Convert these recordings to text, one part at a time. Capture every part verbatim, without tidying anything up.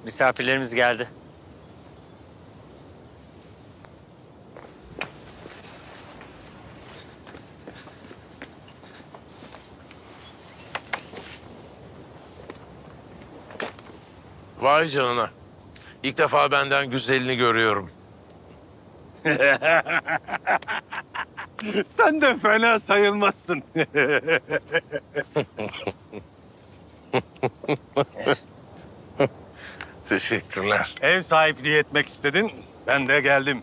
Misafirlerimiz geldi. Vay canına. İlk defa benden güzelini görüyorum. Sen de fena sayılmazsın. Teşekkürler. Ev sahipliği etmek istedin, ben de geldim.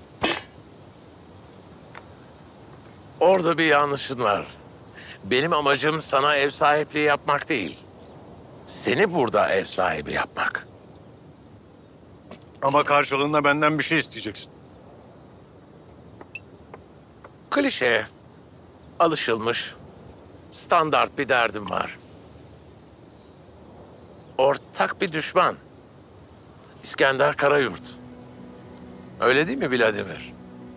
Orada bir yanlışın var. Benim amacım sana ev sahipliği yapmak değil. Seni burada ev sahibi yapmak. Ama karşılığında benden bir şey isteyeceksin. Klişe, alışılmış, standart bir derdim var. Ortak bir düşman. İskender Karayurt. Öyle değil mi Vladimir?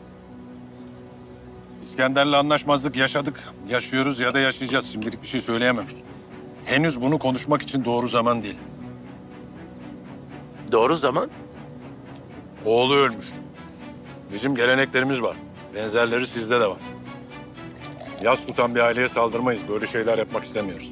İskender'le anlaşmazlık yaşadık. Yaşıyoruz ya da yaşayacağız. Şimdilik bir şey söyleyemem. Henüz bunu konuşmak için doğru zaman değil. Doğru zaman? Oğlu ölmüş. Bizim geleneklerimiz var. Benzerleri sizde de var. Yas tutan bir aileye saldırmayız. Böyle şeyler yapmak istemiyoruz.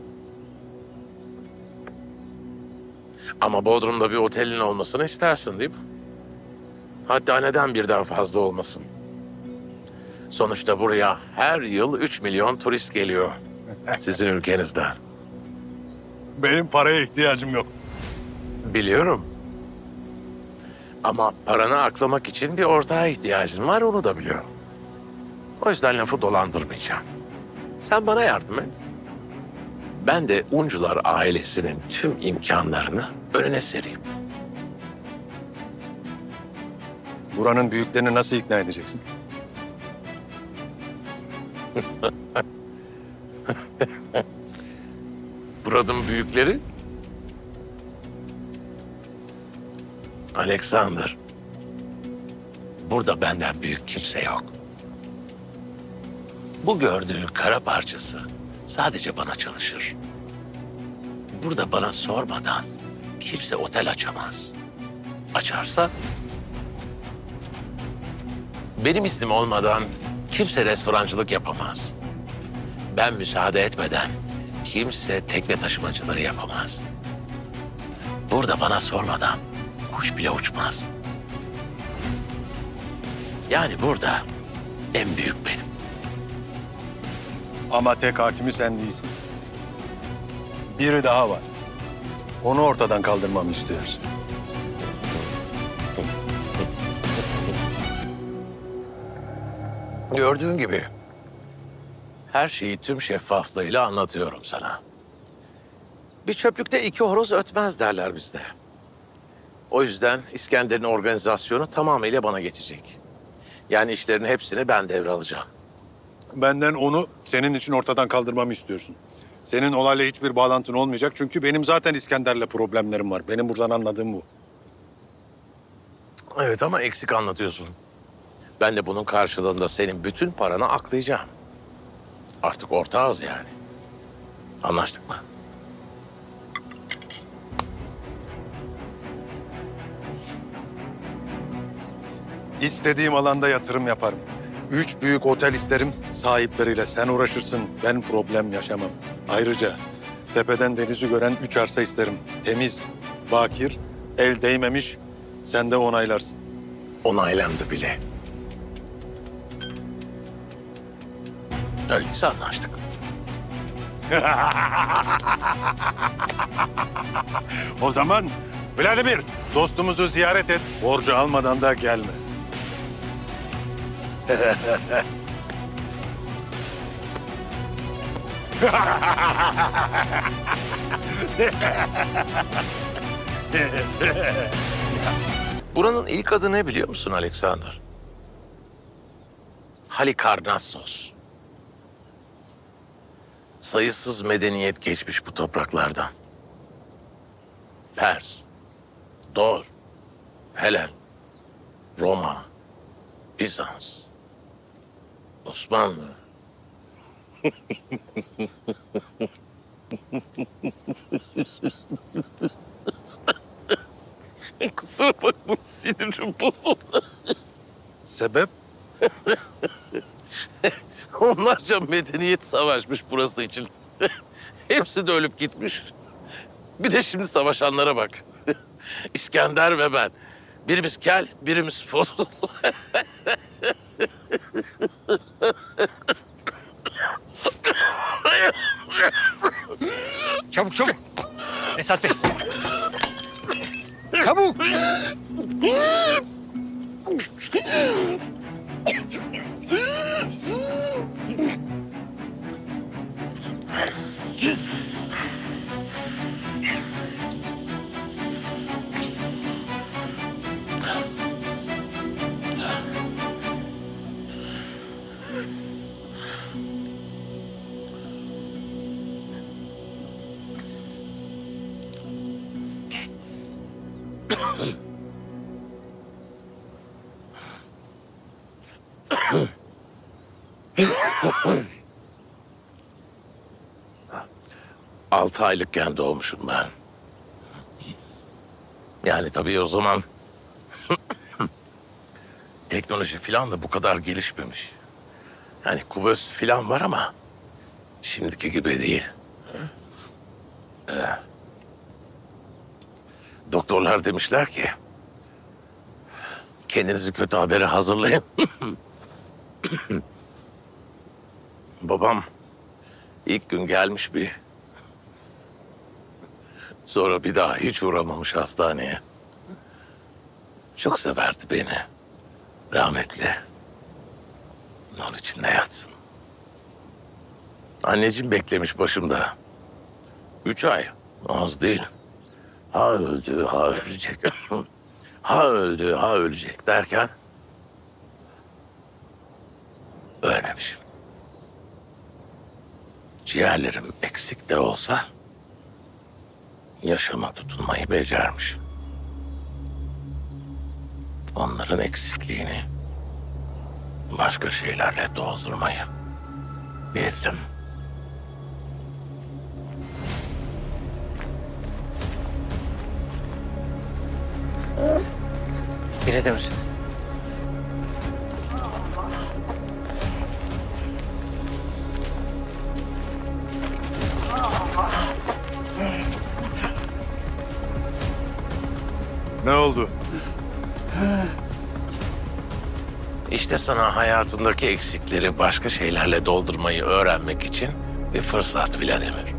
Ama Bodrum'da bir otelin olmasını istersin değil mi? Hatta neden birden fazla olmasın? Sonuçta buraya her yıl üç milyon turist geliyor. Sizin ülkenizden. Benim paraya ihtiyacım yok. Biliyorum. Ama paranı aklamak için bir ortağa ihtiyacın var, onu da biliyorum. O yüzden lafı dolandırmayacağım. Sen bana yardım et. Ben de Uncular ailesinin tüm imkanlarını önüne sereyim. Buranın büyüklerini nasıl ikna edeceksin? Buranın büyükleri... Alexander. Burada benden büyük kimse yok. Bu gördüğün kara parçası sadece bana çalışır. Burada bana sormadan kimse otel açamaz. Açarsa... benim iznim olmadan kimse restorancılık yapamaz. Ben müsaade etmeden kimse tekne taşımacılığı yapamaz. Burada bana sormadan kuş bile uçmaz. Yani burada en büyük benim. Ama tek hakimi sen değilsin. Biri daha var. Onu ortadan kaldırmamı istiyorsun. Gördüğün gibi her şeyi tüm şeffaflığıyla anlatıyorum sana. Bir çöplükte iki horoz ötmez derler bizde. O yüzden İskender'in organizasyonu tamamıyla bana geçecek. Yani işlerin hepsini ben devralacağım. Benden onu senin için ortadan kaldırmamı istiyorsun. Senin olayla hiçbir bağlantın olmayacak. Çünkü benim zaten İskender'le problemlerim var. Benim buradan anladığım bu. Evet ama eksik anlatıyorsun. Ben de bunun karşılığında senin bütün paranı aklayacağım. Artık ortağız yani. Anlaştık mı? İstediğim alanda yatırım yaparım. Üç büyük otel isterim. Sahipleriyle sen uğraşırsın. Ben problem yaşamam. Ayrıca tepeden denizi gören üç arsa isterim. Temiz, bakir, el değmemiş. Sen de onaylarsın. Onaylandı bile. Öyleyse anlaştık. O zaman Vladimir, dostumuzu ziyaret et. Borcu almadan da gelme. Buranın ilk adı ne biliyor musun Alexander? Halikarnassos. Sayısız medeniyet geçmiş bu topraklardan. Pers, Dor, Helen, Roma, Bizans, Osmanlı. Kusura bakma, sinirim bozuldu. Sebep? Onlarca medeniyet savaşmış burası için. Hepsi de ölüp gitmiş. Bir de şimdi savaşanlara bak. İskender ve ben. Birimiz kel, birimiz fosul. Çabuk çabuk. Esat Bey. Çabuk. Altı aylıkken doğmuşum ben. Yani tabii o zaman teknoloji falan da bu kadar gelişmemiş. Yani kuvöz falan var ama şimdiki gibi değil. Ee, doktorlar demişler ki kendinizi kötü habere hazırlayın. Babam ilk gün gelmiş bir. Sonra bir daha hiç uğramamış hastaneye. Çok severdi beni. Rahmetli. Onun içinde yatsın. Anneciğim beklemiş başımda. Üç ay. Az değil. Ha öldü, ha ölecek. Ha öldü, ha ölecek derken ölmemiş. Ciğerlerim eksik de olsa yaşama tutunmayı becermiş. Onların eksikliğini başka şeylerle doldurmayı bildim. Biri de misin? Ne oldu? İşte sana hayatındaki eksikleri başka şeylerle doldurmayı öğrenmek için bir fırsat Vladimir.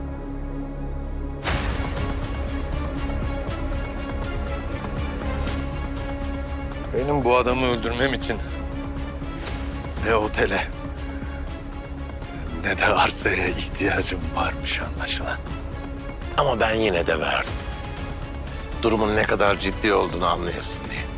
Benim bu adamı öldürmem için ne otele ne de arsaya ihtiyacım varmış anlaşılan. Ama ben yine de verdim. Durumun ne kadar ciddi olduğunu anlayasın diye.